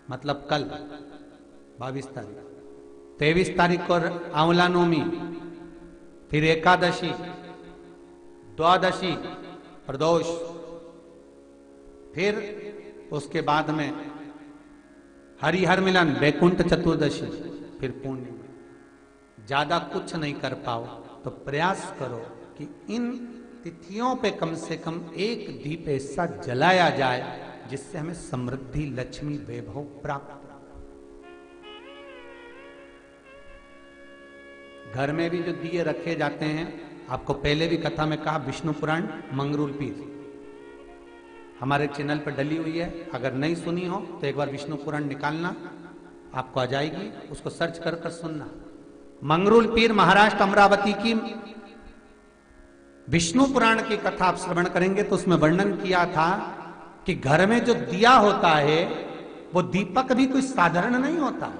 मतलब कल 22 तारीख, 23 तारीख को आंवला नवमी, फिर एकादशी, द्वादशी, प्रदोष, फिर उसके बाद में हरिहर मिलन, बैकुंठ चतुर्दशी, फिर पूर्णिमा। ज्यादा कुछ नहीं कर पाओ तो प्रयास करो कि इन तिथियों पे कम से कम एक दीप ऐसा जलाया जाए जिससे हमें समृद्धि, लक्ष्मी, वैभव प्राप्त हो। घर में भी जो दिए रखे जाते हैं, आपको पहले भी कथा में कहा, विष्णु पुराण मंगरूल पीर हमारे चैनल पर डली हुई है। अगर नहीं सुनी हो तो एक बार विष्णु पुराण निकालना, आपको आ जाएगी, उसको सर्च कर कर सुनना। मंगरूल पीर महाराष्ट्र अमरावती की विष्णु पुराण की कथा आप श्रवण करेंगे तो उसमें वर्णन किया था कि घर में जो दिया होता है वो दीपक भी कोई साधारण नहीं होता,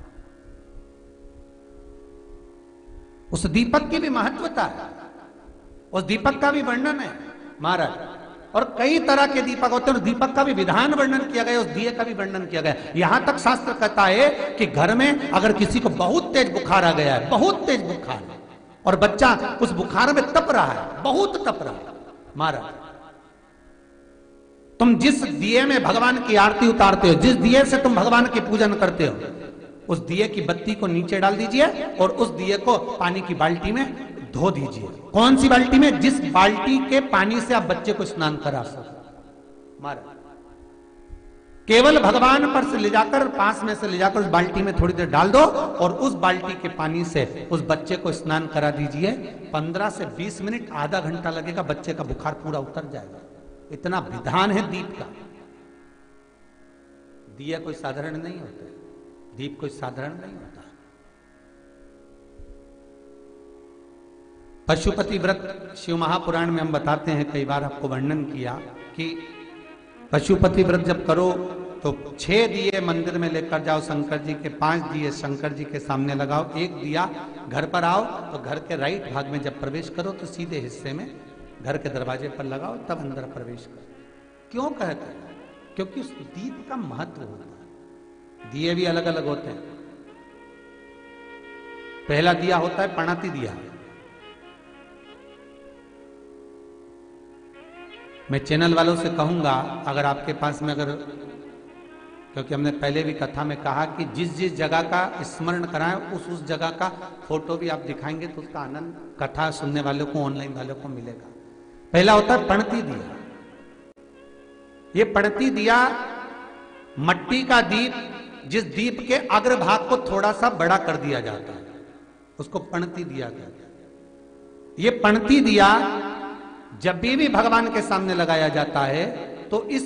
उस दीपक की भी महत्वता है, उस दीपक का भी वर्णन है महाराज। और कई तरह के दीपक होते हैं, और दीपक का भी विधान वर्णन किया गया, उस दिए का भी वर्णन किया गया। यहां तक शास्त्र कहता है कि घर में अगर किसी को बहुत तेज बुखार आ गया है, बहुत तेज बुखार, और बच्चा उस बुखार में तप रहा है, बहुत तप रहा है, महाराज, तुम जिस दिए में भगवान की आरती उतारते हो, जिस दिए से तुम भगवान की पूजन करते हो, उस दिए की बत्ती को नीचे डाल दीजिए और उस दिए को पानी की बाल्टी में धो दीजिए। कौन सी बाल्टी में? जिस बाल्टी के पानी से आप बच्चे को स्नान करा सको। महाराज, केवल भगवान पर से ले जाकर, पास में से ले जाकर उस बाल्टी में थोड़ी देर डाल दो और उस बाल्टी के पानी से उस बच्चे को स्नान करा दीजिए। 15 से 20 मिनट, आधा घंटा लगेगा, बच्चे का बुखार पूरा उतर जाएगा। इतना विधान है दीप का। दिया कोई साधारण नहीं होता, दीप कोई साधारण नहीं होता। पशुपति व्रत शिव महापुराण में हम बताते हैं, कई बार आपको वर्णन किया कि पशुपति व्रत जब करो तो 6 दिए मंदिर में लेकर जाओ शंकर जी के, 5 दिए शंकर जी के सामने लगाओ, 1 दिया घर पर आओ तो घर के राइट भाग में जब प्रवेश करो तो सीधे हिस्से में घर के दरवाजे पर लगाओ, तब अंदर प्रवेश करो। क्यों कहते हैं? क्योंकि उस दीप का महत्व होता है। दिए भी अलग अलग होते हैं। पहला दिया होता है पणाती दिया। मैं चैनल वालों से कहूंगा, अगर आपके पास में, अगर, क्योंकि हमने पहले भी कथा में कहा कि जिस जिस जगह का स्मरण कराएं उस जगह का फोटो भी आप दिखाएंगे तो उसका आनंद कथा सुनने वालों को, ऑनलाइन वालों को मिलेगा। पहला होता है पणती दिया। ये पणती दिया मट्टी का दीप, जिस दीप के अग्रभाग को थोड़ा सा बड़ा कर दिया जाता है, उसको पणती दिया कहते हैं। ये पणती दिया जब भी भगवान के सामने लगाया जाता है तो इस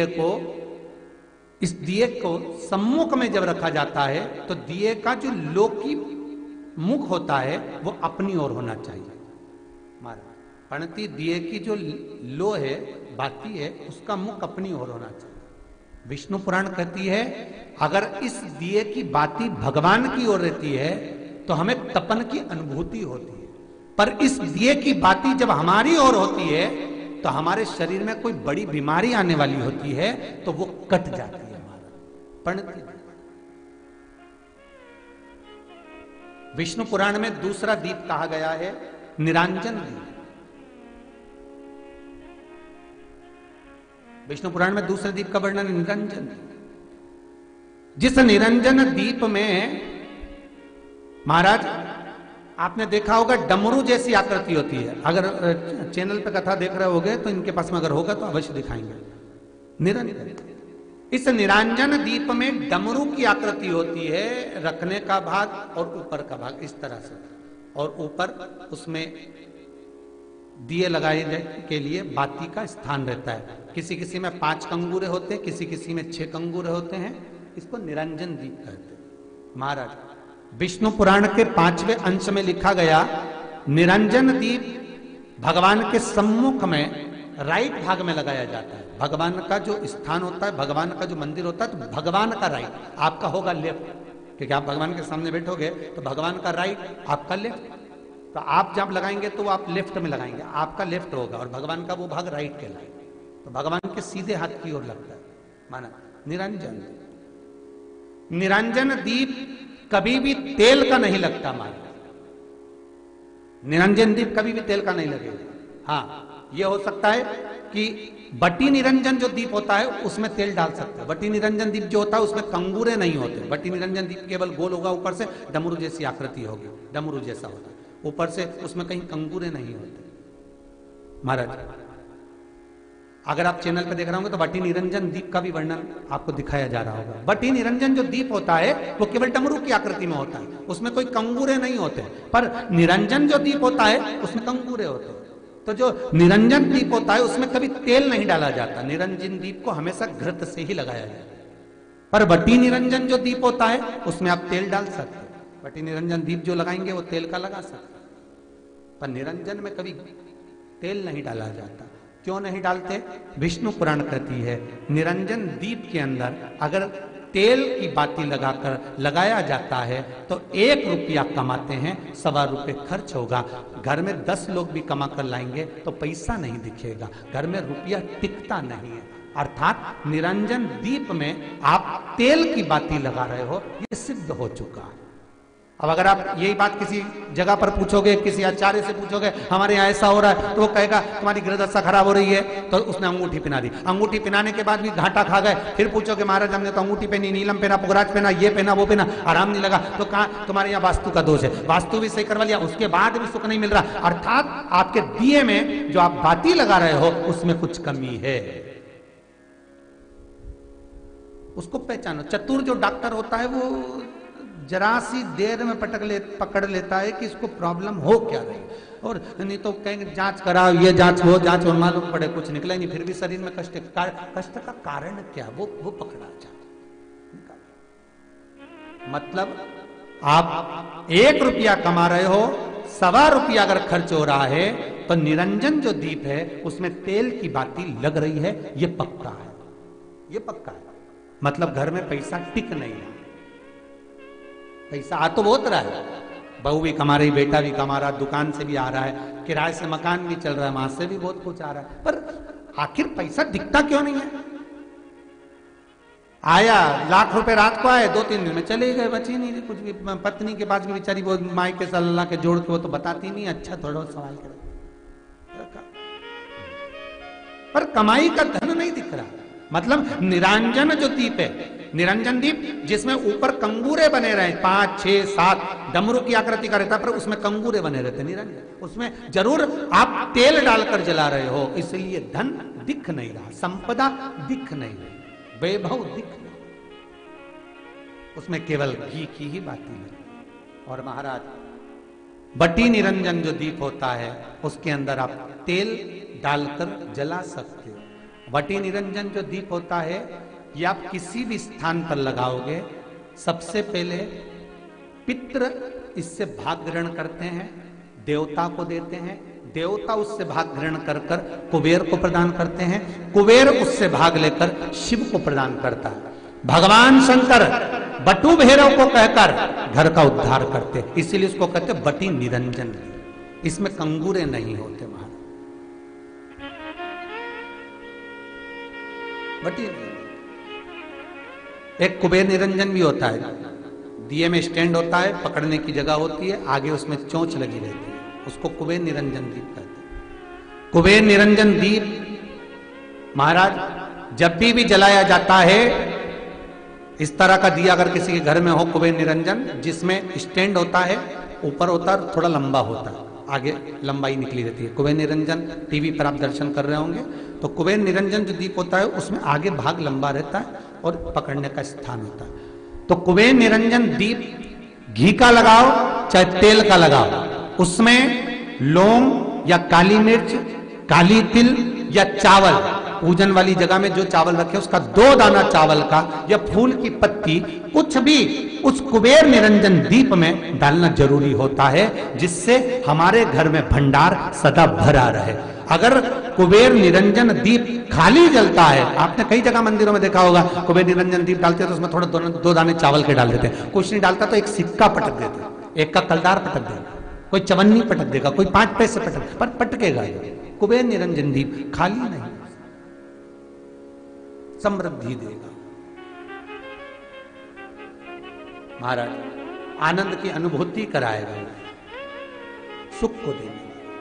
दिए को सम्मुख में जब रखा जाता है तो दिए का जो लौकी मुख होता है वो अपनी ओर होना चाहिए। महाराज, पणती दिए की जो लो है, बाती है, उसका मुख अपनी ओर होना चाहिए। विष्णु पुराण कहती है अगर इस दिए की बाती भगवान की ओर रहती है तो हमें तपन की अनुभूति होती है, पर इस दिए की बाती जब हमारी ओर होती है तो हमारे शरीर में कोई बड़ी बीमारी आने वाली होती है तो वो कट जाती है। हमारा पणती। विष्णु पुराण में दूसरा दीप कहा गया है निरांजन दीप। विष्णु पुराण में दूसरे दीप का वर्णन निरंजन। जिस निरंजन दीप में महाराज आपने देखा होगा डमरू जैसी आकृति होती है। अगर चैनल पे कथा देख रहे होगे तो इनके पास में अगर होगा तो अवश्य दिखाएंगे। निरंजन, इस निरंजन दीप में डमरू की आकृति होती है, रखने का भाग और ऊपर का भाग इस तरह से, और ऊपर उसमें दिए लगाए के लिए बाती का स्थान रहता है। किसी किसी में 5 कंगूरे होते हैं, किसी किसी में 6 कंगूरे होते हैं। इसको निरंजन दीप कहते हैं। महाराज, विष्णु पुराण के 5वें अंश में लिखा गया निरंजन दीप भगवान के सम्मुख में राइट भाग में लगाया जाता है। भगवान का जो स्थान होता है, भगवान का जो मंदिर होता है, तो भगवान का राइट, आपका होगा लेफ्ट, क्योंकि आप भगवान के सामने बैठोगे तो भगवान का राइट, आपका लेफ्ट। तो आप जब लगाएंगे तो आप लेफ्ट में लगाएंगे, आपका लेफ्ट होगा और भगवान का वो भाग राइट कहलाएगा। तो भगवान के सीधे हाथ की ओर लगता है। माना निरंजन। निरंजन दीप कभी भी तेल का नहीं लगता महाराज। निरंजन दीप कभी भी तेल का नहीं लगेगा। हाँ, यह हो सकता है कि बटी निरंजन जो दीप होता है उसमें तेल डाल सकते हैं। बटी निरंजन दीप जो होता है उसमें कंगूरे नहीं होते। बटी निरंजन दीप केवल गोल होगा, ऊपर से डमरू जैसी आकृति होगी, डमरू जैसा होता है, ऊपर से उसमें कहीं कंगूरे नहीं होते महाराज। अगर आप चैनल पे देख रहे होंगे तो बटी निरंजन दीप का भी वर्णन आपको दिखाया जा रहा होगा। बटी निरंजन जो दीप होता है वो केवल डमरू की आकृति में होता है, उसमें कोई कंगूरे नहीं होते। पर निरंजन जो दीप होता है उसमें कंगूरे होते हैं। तो जो निरंजन दीप होता है उसमें कभी तेल नहीं डाला जाता। निरंजन दीप को हमेशा घृत से ही लगाया जाता है। पर बटी निरंजन जो दीप होता है उसमें आप तेल डाल सकते हैं। बटी निरंजन दीप जो लगाएंगे वो तेल का लगा सकते हैं, पर निरंजन में कभी तेल नहीं डाला जाता। क्यों नहीं डालते? विष्णु पुराण कहती है निरंजन दीप के अंदर अगर तेल की बाती लगाया जाता है तो 1 रुपया कमाते हैं, 1.25 रुपये खर्च होगा। घर में 10 लोग भी कमा कर लाएंगे तो पैसा नहीं दिखेगा, घर में रुपया टिकता नहीं है। अर्थात निरंजन दीप में आप तेल की बाती लगा रहे हो, ये सिद्ध हो चुका है। अब अगर आप यही बात किसी जगह पर पूछोगे, किसी आचार्य से पूछोगे हमारे यहाँ ऐसा हो रहा है, तो वो कहेगा तुम्हारी गृहदशा खराब हो रही है, तो उसने अंगूठी पहना दी। अंगूठी पहनाने के बाद भी घाटा खा गए। फिर पूछोगे महाराज हमने तो अंगूठी पहनी, नीलम पहना, पुगराज पहना, ये पहना, वो पहना, आराम नहीं लगा, तो कहा तुम्हारे यहाँ वास्तु का दोष है। वास्तु भी सही करवा लिया, उसके बाद भी सुख नहीं मिल रहा। अर्थात आपके दिए में जो आप बाती लगा रहे हो उसमें कुछ कमी है, उसको पहचानो। चतुर जो डॉक्टर होता है वो जरा सी देर में पकड़ लेता है कि इसको प्रॉब्लम हो क्या रही, और नहीं तो कहेंगे जांच कराओ, ये जांच वो जांच, और मालूम पड़े कुछ निकला नहीं, फिर भी शरीर में कष्ट का कारण क्या वो पकड़ा जाता। मतलब आप 1 रुपया कमा रहे हो, 1.25 रुपया अगर खर्च हो रहा है तो निरंजन जो दीप है उसमें तेल की बाती लग रही है, ये पक्का है, ये पक्का है। मतलब घर में पैसा टिक नहीं है। पैसा आ तो बहुत रहा है, बहू भी कमा रही, बेटा भी कमा रहा, दुकान से भी आ रहा है, किराए से मकान भी चल रहा है, वहां से भी बहुत कुछ आ रहा है, पर आखिर पैसा दिखता क्यों नहीं है? आया लाख रुपए रात को आए, 2-3 दिन में चले गए, बची नहीं कुछ भी। पत्नी के पास भी बेचारी वो माई के सल्ला के जोड़ के वो तो बताती नहीं, अच्छा थोड़ा सवाल कर, पर कमाई का धन नहीं दिख रहा। मतलब निरंजन जो दीप है, निरंजन दीप जिसमें ऊपर कंगूरे बने रहे 5, 6, 7 डमरू की आकृति का रहता है, पर उसमें कंगूरे बने रहते निरंजन, उसमें जरूर आप तेल डालकर जला रहे हो, इसलिए धन दिख नहीं रहा, संपदा दिख नहीं रही, वैभव दिख नहीं, उसमें केवल घी की ही बाती है। और महाराज बटी निरंजन जो दीप होता है उसके अंदर आप तेल डालकर जला सकते हो। बटी निरंजन जो दीप होता है ये आप किसी भी स्थान पर लगाओगे, सबसे पहले पितृ इससे भाग ग्रहण करते हैं, देवता को देते हैं, देवता उससे भाग ग्रहण कर कर कुबेर को प्रदान करते हैं, कुबेर उससे भाग लेकर शिव को प्रदान करता है। भगवान शंकर बटु भैरव को कहकर घर का उद्धार करते, इसीलिए उसको कहते बटी निरंजन। इसमें कंगूरे नहीं होते महाराज, बटी। एक कुबेर निरंजन भी होता है, दिए में स्टैंड होता है, पकड़ने की जगह होती है, आगे उसमें चोंच लगी रहती है, उसको कुबेर निरंजन दीप कहते हैं। कुबेर निरंजन दीप महाराज जब भी जलाया जाता है, इस तरह का दिया अगर किसी के घर में हो कुबेर निरंजन, जिसमें स्टैंड होता है, ऊपर होता है, थोड़ा लंबा होता है, आगे लंबाई निकली रहती है। कुबेर निरंजन टीवी पर आप दर्शन कर रहे होंगे, तो कुबेर निरंजन जो दीप होता है उसमें आगे भाग लंबा रहता है और पकड़ने का स्थान होता है। तो कुबेर निरंजन दीप घी का लगाओ चाहे तेल का लगाओ, उसमें लौंग या काली मिर्च, काली तिल या चावल, पूजन वाली जगह में जो चावल रखे उसका 2 दाना चावल का या फूल की पत्ती, कुछ भी उस कुबेर निरंजन दीप में डालना जरूरी होता है, जिससे हमारे घर में भंडार सदा भरा रहे। अगर कुबेर निरंजन दीप खाली जलता है, आपने कई जगह मंदिरों में देखा होगा, कुबेर निरंजन दीप डालते हैं तो उसमें थोड़ा 2 दाने चावल के डाल देते हैं, कुछ नहीं डालता तो एक सिक्का पटक देते, एक का कलदार पटक देगा, कोई चवन्नी पटक देगा, कोई 5 पैसे पटक, पर पटकेगा। कुबेर निरंजन दीप खाली नहीं, समृद्धि देगा। महाराज आनंद की अनुभूति कराएगा, सुख को देगा।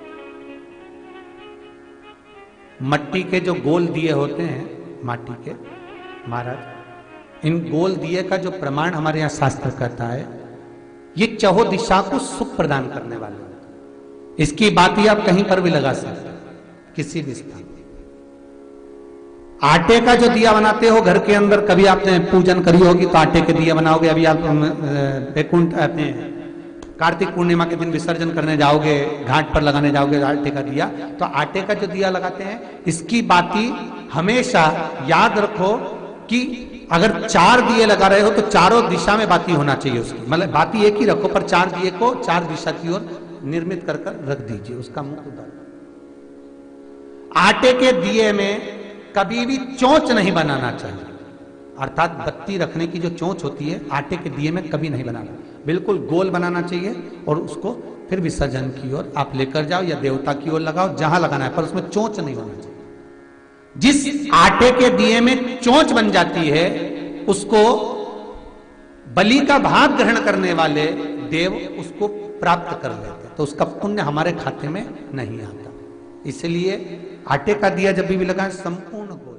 मट्टी के जो गोल दिए होते हैं, माटी के, महाराज इन गोल दिए का जो प्रमाण हमारे यहां शास्त्र कहता है, ये चहो दिशा को सुख प्रदान करने वाले हैं। इसकी बात ही आप कहीं पर भी लगा सकते हैं, किसी भी स्थान। आटे का जो दिया बनाते हो घर के अंदर, कभी आपने पूजन करी होगी तो आटे के दिया बनाओगे। अभी आप वैकुंठ अपने कार्तिक पूर्णिमा के दिन विसर्जन करने जाओगे, घाट पर लगाने जाओगे आटे का दिया, तो आटे का जो दिया लगाते हैं, इसकी बाती हमेशा याद रखो कि अगर 4 दिए लगा रहे हो तो चारों दिशा में बाती होना चाहिए उसकी, मतलब बाती एक ही रखो पर 4 दिए को 4 दिशा की ओर निर्मित कर रख दीजिए, उसका मुख उधर। आटे के दिए में कभी भी चोंच नहीं बनाना चाहिए, अर्थात बत्ती रखने की जो चोंच होती है आटे के दिए में कभी नहीं बनाना, बिल्कुल गोल बनाना चाहिए और उसको फिर विसर्जन की ओर आप लेकर जाओ या देवता की ओर लगाओ, जहां लगाना है, पर उसमें चोंच नहीं होना चाहिए। जिस आटे के दिए में चोंच बन जाती है उसको बलि का भाग ग्रहण करने वाले देव उसको प्राप्त कर लेते हैं, तो उसका पुण्य हमारे खाते में नहीं आता। इसलिए आटे का दिया जब भी लगाएं संपूर्ण